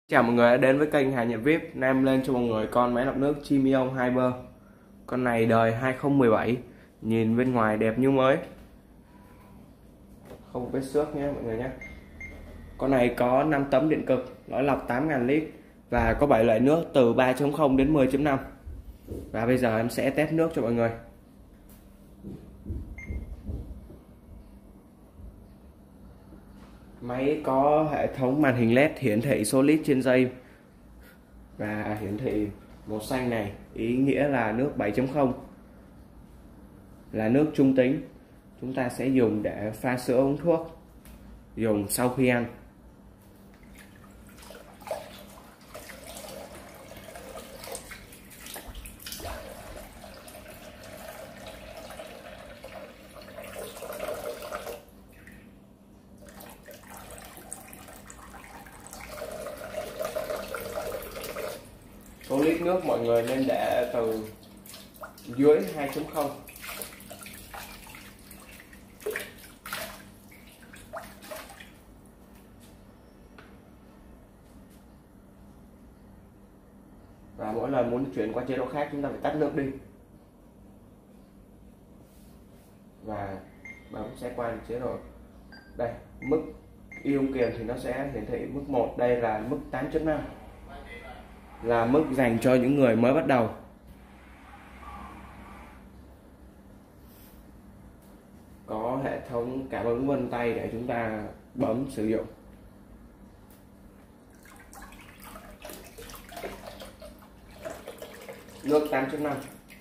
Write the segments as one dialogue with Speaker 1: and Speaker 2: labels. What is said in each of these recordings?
Speaker 1: Chào mọi người đã đến với kênh Hà Nhật VIP. Nam lên cho mọi người con máy lọc nước Chimion Hyper. Con này đời 2017, nhìn bên ngoài đẹp như mới, không có vết xước nhé mọi người nhé. Con này có 5 tấm điện cực, lõi lọc 8.000 lít và có 7 loại nước từ 3.0 đến 10.5. Và bây giờ em sẽ test nước cho mọi người. Máy có hệ thống màn hình LED hiển thị số lít trên giây và hiển thị màu xanh này, ý nghĩa là nước 7.0, là nước trung tính. Chúng ta sẽ dùng để pha sữa uống thuốc, dùng sau khi ăn. Số lít nước mọi người nên để từ dưới 2.0. Và mỗi lần muốn chuyển qua chế độ khác chúng ta phải tắt nước đi và bấm sẽ qua chế độ. Đây, mức ion kiềm thì nó sẽ hiển thị mức 1, đây là mức 8.5, là mức dành cho những người mới bắt đầu. Có hệ thống cảm ứng vân tay để chúng ta bấm sử dụng. Nước 8.5.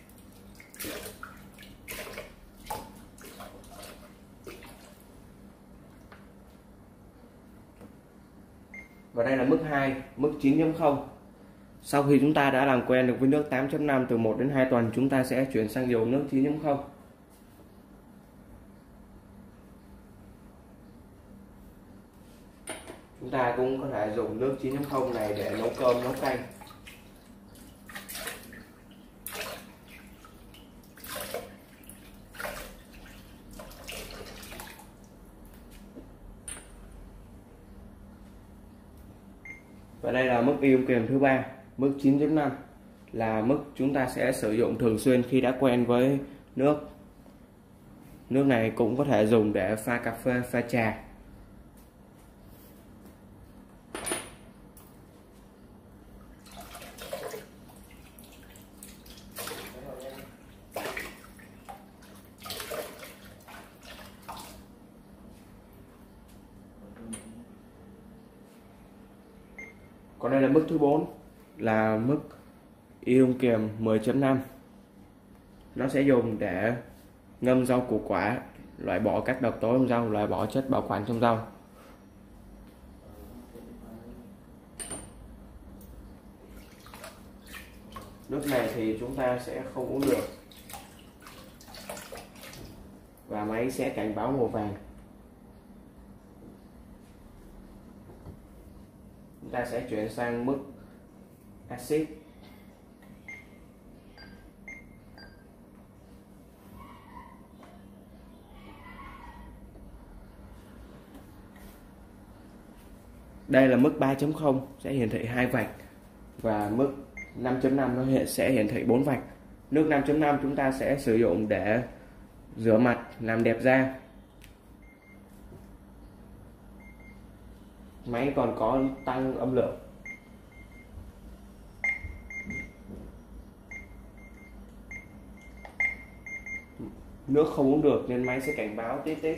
Speaker 1: Và đây là mức 2, mức 9.0. Sau khi chúng ta đã làm quen được với nước 8.5 từ 1 đến 2 tuần, chúng ta sẽ chuyển sang dùng nước 9.0. Chúng ta cũng có thể dùng nước 9.0 này để nấu cơm, nấu canh. Và đây là mức ion kiềm thứ 3, mức 9.5, là mức chúng ta sẽ sử dụng thường xuyên khi đã quen với nước. Nước này cũng có thể dùng để pha cà phê, pha trà. Còn đây là mức thứ 4, là mức ion kiềm 10.5. Nó sẽ dùng để ngâm rau củ quả, loại bỏ các độc tố trong rau, loại bỏ chất bảo quản trong rau. Nước này thì chúng ta sẽ không uống được và máy sẽ cảnh báo màu vàng. Chúng ta sẽ chuyển sang mức axit. Đây là mức 3.0 sẽ hiển thị 2 vạch và mức 5.5 nó sẽ hiển thị 4 vạch. Nước 5.5 chúng ta sẽ sử dụng để rửa mặt, làm đẹp da. Máy còn có tăng âm lượng. Nước không uống được nên máy sẽ cảnh báo tít tít.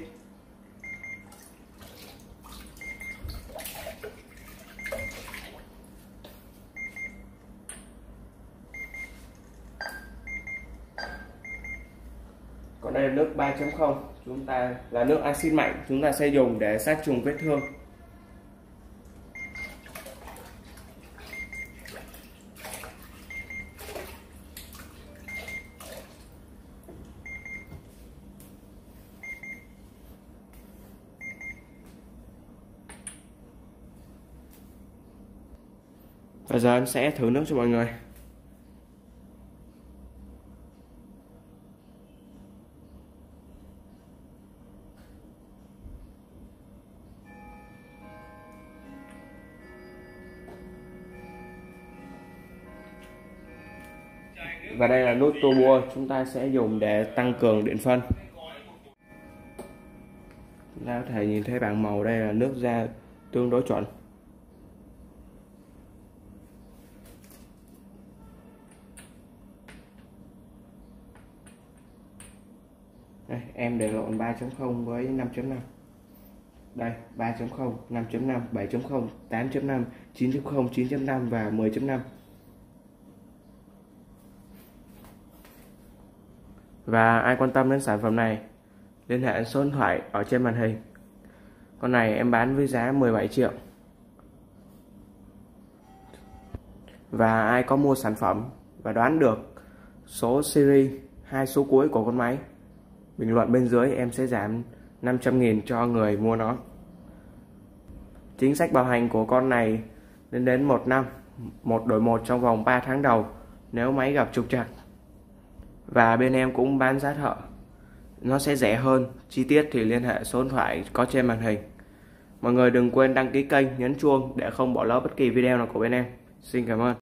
Speaker 1: Còn đây là nước 3.0, chúng ta là nước axit mạnh, chúng ta sẽ dùng để sát trùng vết thương. Bây giờ em sẽ thử nước cho mọi người. Và đây là nút turbo, chúng ta sẽ dùng để tăng cường điện phân. Chúng ta có thể nhìn thấy bảng màu, đây là nước ra tương đối chuẩn. Đây, em để lộn 3.0 với 5.5. Đây, 3.0, 5.5, 7.0, 8.5, 9.0, 9.5 và 10.5. Và ai quan tâm đến sản phẩm này, liên hệ số điện thoại ở trên màn hình. Con này em bán với giá 17 triệu. Và ai có mua sản phẩm và đoán được số series 2 số cuối của con máy, bình luận bên dưới em sẽ giảm 500.000 cho người mua nó. Chính sách bảo hành của con này lên đến 1 năm, 1 đổi 1 trong vòng 3 tháng đầu nếu máy gặp trục trặc. Và bên em cũng bán giá thợ, nó sẽ rẻ hơn. Chi tiết thì liên hệ số điện thoại có trên màn hình. Mọi người đừng quên đăng ký kênh, nhấn chuông để không bỏ lỡ bất kỳ video nào của bên em. Xin cảm ơn.